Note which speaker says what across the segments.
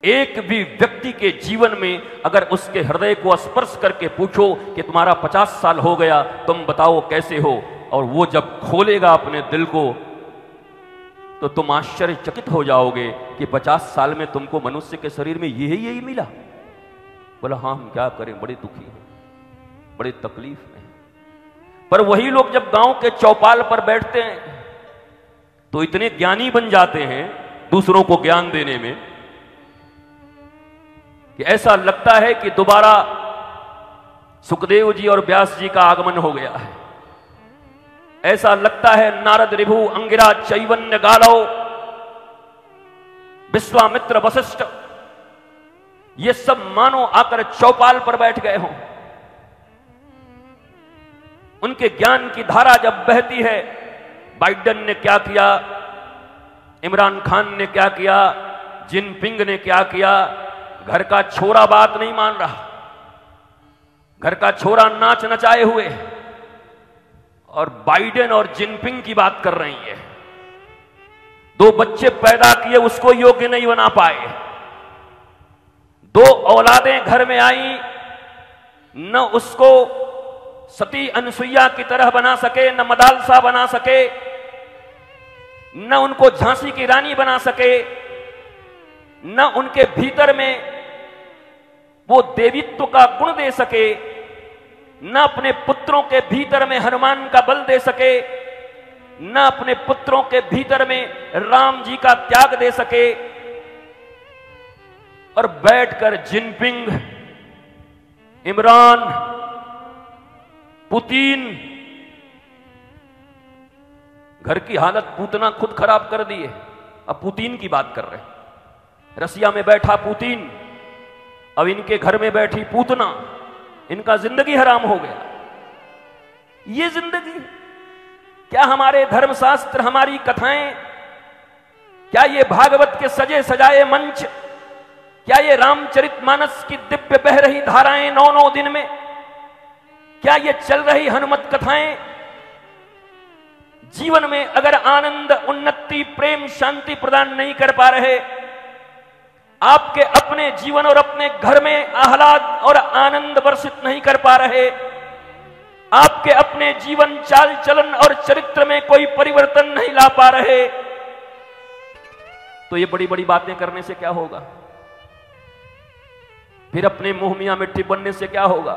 Speaker 1: एक भी व्यक्ति के जीवन में अगर उसके हृदय को स्पर्श करके पूछो कि तुम्हारा 50 साल हो गया, तुम बताओ कैसे हो, और वो जब खोलेगा अपने दिल को तो तुम आश्चर्यचकित हो जाओगे कि 50 साल में तुमको मनुष्य के शरीर में यही मिला। बोला हाँ, हम क्या करें, बड़े दुखी हैं, बड़े तकलीफ में। पर वही लोग जब गांव के चौपाल पर बैठते हैं तो इतने ज्ञानी बन जाते हैं दूसरों को ज्ञान देने में कि ऐसा लगता है कि दोबारा सुखदेव जी और व्यास जी का आगमन हो गया है। ऐसा लगता है नारद ऋभु अंगिरा चैवन्य गालव विश्वामित्र वशिष्ठ ये सब मानो आकर चौपाल पर बैठ गए हों। उनके ज्ञान की धारा जब बहती है, बाइडेन ने क्या किया, इमरान खान ने क्या किया, जिनपिंग ने क्या किया, घर का छोरा बात नहीं मान रहा, घर का छोरा नाच नचाए हुए, और बाइडेन और जिनपिंग की बात कर रही है। 2 बच्चे पैदा किए, उसको योग्य नहीं बना पाए। 2 औलादें घर में आई, न उसको सती अनसुईया की तरह बना सके, न मदालसा बना सके, न उनको झांसी की रानी बना सके, न उनके भीतर में वो देवीत्व का गुण दे सके, न अपने पुत्रों के भीतर में हनुमान का बल दे सके, न अपने पुत्रों के भीतर में राम जी का त्याग दे सके, और बैठकर जिनपिंग, इमरान, पुतिन, घर की हालत पूतना खुद खराब कर दी है। अब पुतिन की बात कर रहे हैं। रसिया में बैठा पुतिन, अब इनके घर में बैठी पूतना, इनका जिंदगी हराम हो गया। ये जिंदगी क्या? हमारे धर्मशास्त्र, हमारी कथाएं, क्या ये भागवत के सजे सजाए मंच, क्या ये रामचरितमानस की दिव्य बह रही धाराएं 9-9 दिन में, क्या ये चल रही हनुमत कथाएं जीवन में अगर आनंद, उन्नति, प्रेम, शांति प्रदान नहीं कर पा रहे, आपके अपने जीवन और अपने घर में आह्लाद और आनंद वर्षित नहीं कर पा रहे, आपके अपने जीवन चाल चलन और चरित्र में कोई परिवर्तन नहीं ला पा रहे, तो ये बड़ी बड़ी बातें करने से क्या होगा? फिर अपने मुंह मियां मिट्टी बनने से क्या होगा?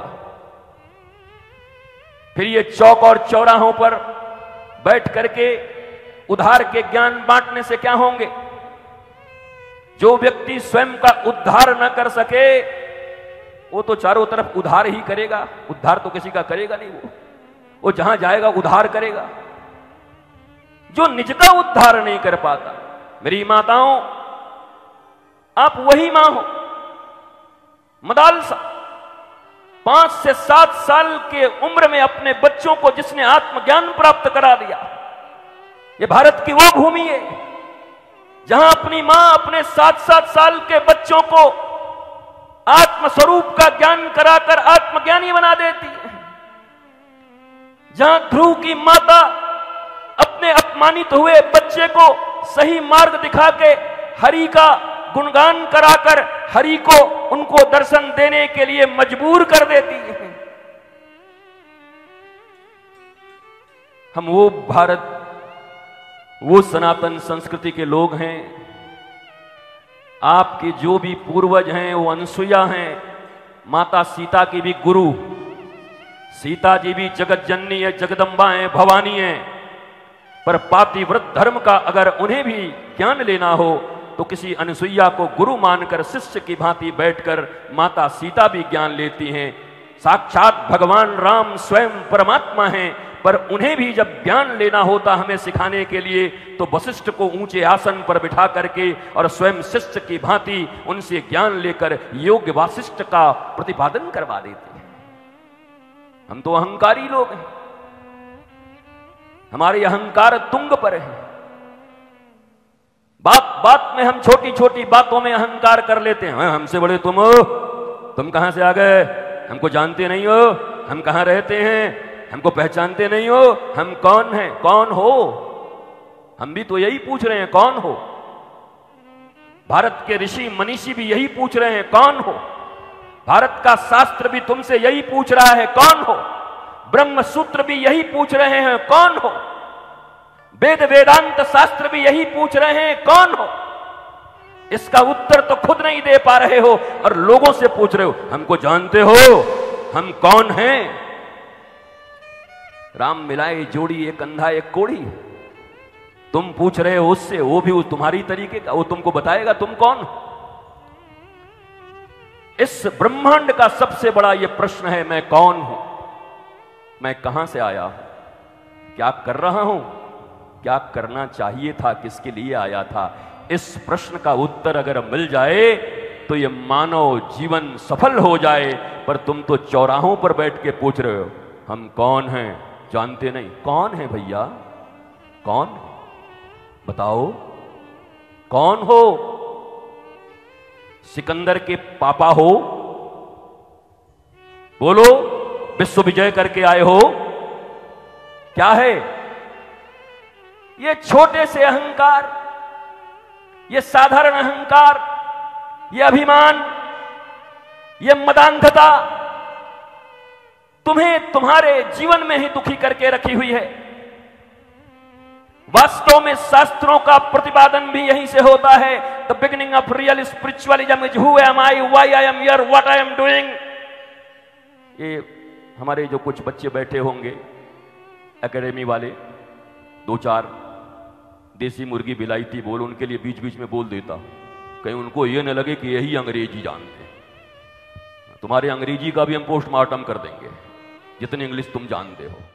Speaker 1: फिर ये चौक और चौराहों पर बैठ करके उद्धार के ज्ञान बांटने से क्या होंगे? जो व्यक्ति स्वयं का उद्धार न कर सके वो तो चारों तरफ उद्धार ही करेगा, उद्धार तो किसी का करेगा नहीं। वो जहां जाएगा उद्धार करेगा। जो निज का उद्धार नहीं कर पाता, मेरी माताओं, आप वही मां हो मदालसा, 5 से 7 साल के उम्र में अपने बच्चों को जिसने आत्मज्ञान प्राप्त करा दिया। ये भारत की वो भूमि है जहां अपनी मां अपने 7-7 साल के बच्चों को आत्मस्वरूप का ज्ञान कराकर आत्मज्ञानी बना देती है। जहां ध्रुव की माता अपने अपमानित हुए बच्चे को सही मार्ग दिखा के हरि का गुणगान कराकर हरि को उनको दर्शन देने के लिए मजबूर कर देती है। हम वो भारत, वो सनातन संस्कृति के लोग हैं। आपके जो भी पूर्वज हैं वो अनसुईया हैं, माता सीता की भी गुरु, सीता जी भी जगत जननी है, जगदम्बा है, भवानी है। पर पातिव्रत धर्म का अगर उन्हें भी ज्ञान लेना हो तो किसी अनसुईया को गुरु मानकर शिष्य की भांति बैठकर माता सीता भी ज्ञान लेती हैं। साक्षात भगवान राम स्वयं परमात्मा हैं, पर उन्हें भी जब ज्ञान लेना होता हमें सिखाने के लिए तो वशिष्ठ को ऊंचे आसन पर बिठा करके और स्वयं शिष्य की भांति उनसे ज्ञान लेकर योग्य वासिष्ठ का प्रतिपादन करवा देते हैं। हम तो अहंकारी लोग हैं, हमारे अहंकार तुंग पर है। बात बात में हम छोटी छोटी बातों में अहंकार कर लेते हैं। हमसे बड़े तुम हो, तुम कहां से आ गए, हमको जानते नहीं हो, हम कहां रहते हैं, हमको पहचानते नहीं हो, हम कौन हैं, कौन हो? हम भी तो यही पूछ रहे हैं, कौन हो? भारत के ऋषि मनीषी भी यही पूछ रहे हैं, कौन हो? भारत का शास्त्र भी तुमसे यही पूछ रहा है, कौन हो? ब्रह्म सूत्र भी यही पूछ रहे हैं, कौन हो? वेद वेदांत शास्त्र भी यही पूछ रहे हैं, कौन हो? इसका उत्तर तो खुद नहीं दे पा रहे हो और लोगों से पूछ रहे हो, हमको जानते हो, हम कौन हैं? राम मिलाए जोड़ी, एक अंधा एक कोढ़ी। तुम पूछ रहे हो उससे, वो भी तुम्हारी तरीके का, वो तुमको बताएगा तुम कौन हो। इस ब्रह्मांड का सबसे बड़ा यह प्रश्न है, मैं कौन हूं, मैं कहां से आया हूं, क्या कर रहा हूं, क्या करना चाहिए था, किसके लिए आया था। इस प्रश्न का उत्तर अगर मिल जाए तो यह मानव जीवन सफल हो जाए। पर तुम तो चौराहों पर बैठ के पूछ रहे हो, हम कौन हैं, जानते नहीं। कौन है भैया, कौन है? बताओ कौन हो? सिकंदर के पापा हो? बोलो, विश्व विजय करके आए हो? क्या है ये छोटे से अहंकार, ये साधारण अहंकार, ये अभिमान, ये मदांधता तुम्हें तुम्हारे जीवन में ही दुखी करके रखी हुई है। वास्तव में शास्त्रों का प्रतिपादन भी यहीं से होता है। The beginning of real spiritualism is who am I, why I am here, what I am doing. ये हमारे जो कुछ बच्चे बैठे होंगे एकेडमी वाले, दो चार देसी मुर्गी बिलायती बोल, उनके लिए बीच बीच में बोल देता हूं, कहीं उनको ये न लगे कि यही अंग्रेजी जानते हैं। तुम्हारे अंग्रेजी का भी हम पोस्टमार्टम कर देंगे, जितनी इंग्लिश तुम जानते हो।